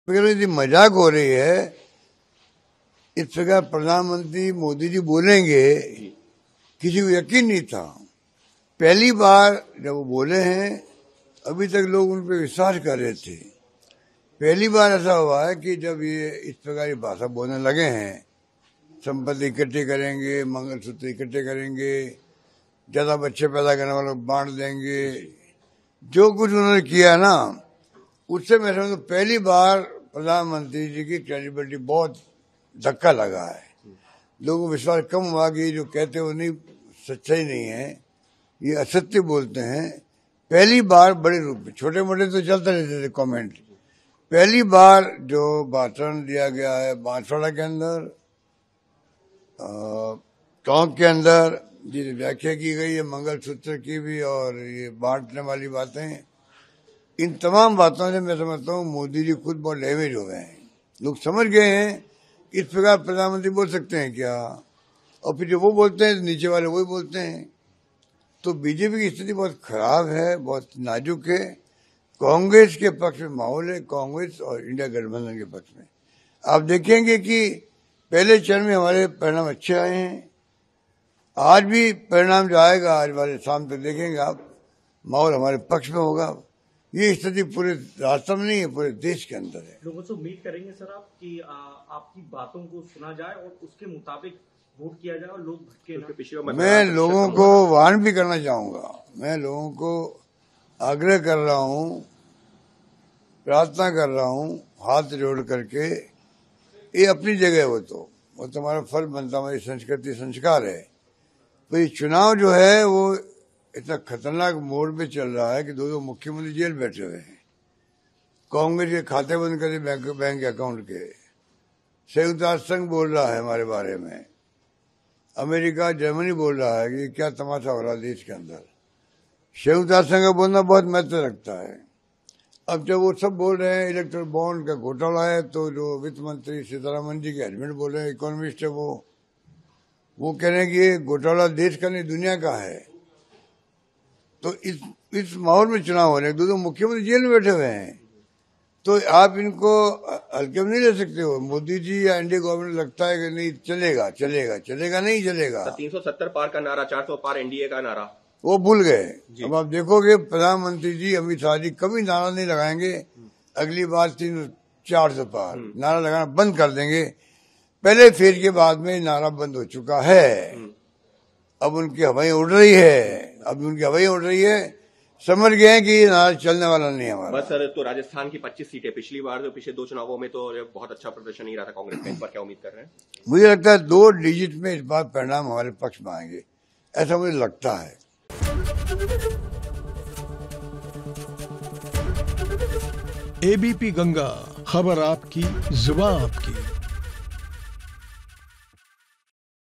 यदि मजाक हो रही है, इस प्रकार प्रधानमंत्री मोदी जी बोलेंगे, किसी को यकीन नहीं था। पहली बार जब वो बोले हैं, अभी तक लोग उन पर विश्वास कर रहे थे। पहली बार ऐसा हुआ है कि जब ये इस प्रकार की भाषा बोलने लगे हैं, संपत्ति इकट्ठी करेंगे, मंगलसूत्र इकट्ठे करेंगे, ज्यादा बच्चे पैदा करने वालों को बांट देंगे, जो कुछ उन्होंने किया ना, उससे मैं समझता हूँ पहली बार प्रधानमंत्री जी की क्रेडिबिलिटी बहुत धक्का लगा है। लोगों को विश्वास कम हुआ कि जो कहते हैं वो नहीं, सच्चाई नहीं है, ये असत्य बोलते हैं। पहली बार बड़े रूप में, छोटे मोटे तो चलते रहते थे कमेंट, पहली बार जो भाषण दिया गया है बांसवाड़ा के अंदर, टोंक के अंदर, जिस व्याख्या की गई है मंगलसूत्र की भी और ये बांटने वाली बातें, इन तमाम बातों से मैं समझता हूँ मोदी जी खुद बहुत डैमेज हो गए हैं। लोग समझ गए हैं इस प्रकार प्रधानमंत्री बोल सकते हैं क्या, और फिर जो वो बोलते हैं नीचे वाले वही बोलते हैं। तो बीजेपी की स्थिति बहुत खराब है, बहुत नाजुक है। कांग्रेस के पक्ष में माहौल है, कांग्रेस और इंडिया गठबंधन के पक्ष में। आप देखेंगे कि पहले चरण में हमारे परिणाम अच्छे आए हैं, आज भी परिणाम जो आएगा, आज वाले शाम तक देखेंगे आप, माहौल हमारे पक्ष में होगा। ये स्थिति पूरे राष्ट्र में नहीं है, पूरे देश के अंदर है। लोगों से उम्मीद करेंगे सर आप कि आपकी बातों को सुना जाए और उसके मुताबिक वोट किया जाए और लोग भटके ना। मैं लोगों को वार्न भी करना चाहूंगा, मैं लोगों को आग्रह कर रहा हूं, प्रार्थना कर रहा हूं, हाथ जोड़ करके, ये अपनी जगह है, वो तो हमारा फर्ज बनता, हमारी संस्कृति संस्कार है। तो ये चुनाव जो है वो इतना खतरनाक मोड़ पे चल रहा है कि दो मुख्यमंत्री जेल बैठे हुए हैं, कांग्रेस के खाते बंद करे बैंक अकाउंट के, संयुक्त राष्ट्र संघ बोल रहा है हमारे बारे में, अमेरिका जर्मनी बोल रहा है कि क्या तमाशा हो रहा है देश के अंदर। संयुक्त राष्ट्र संघ का बोलना बहुत महत्व रखता है। अब जब वो सब बोल रहे हैं इलेक्ट्रल बॉन्ड का घोटाला है, तो जो वित्त मंत्री सीतारमन जी के हस्बैंड बोल रहे हैं, इकोनॉमिस्ट है, वो कह रहे हैं कि ये घोटाला देश का नहीं दुनिया का है। तो इस माहौल में चुनाव हो रहे हैं, दो मुख्यमंत्री जेल में बैठे हुए हैं, तो आप इनको हल्के में नहीं ले सकते हो। मोदी जी या एनडीए गवर्नमेंट लगता है कि नहीं चलेगा, नहीं चलेगा। 370 पार का नारा, 400 पार एनडीए का नारा, वो भूल गए। अब आप देखोगे प्रधानमंत्री जी अमित शाह जी कभी नारा नहीं लगाएंगे, अगली बार 400 पार नारा लगाना बंद कर देंगे। पहले फेज के बाद में नारा बंद हो चुका है, अब उनकी हवाएं उड़ रही है, समझ गए हैं कि ये नारा चलने वाला नहीं है हमारा। बस सर, तो राजस्थान की 25 सीटें, पिछली बार तो पिछले 2 चुनावों में तो बहुत अच्छा प्रदर्शन नहीं रहा था कांग्रेस का, इस बार क्या उम्मीद कर रहे हैं? मुझे लगता है 2 डिजिट में इस बार परिणाम हमारे पक्ष में आएंगे, ऐसा मुझे लगता है। एबीपी गंगा, खबर आपकी, जुबान आपकी।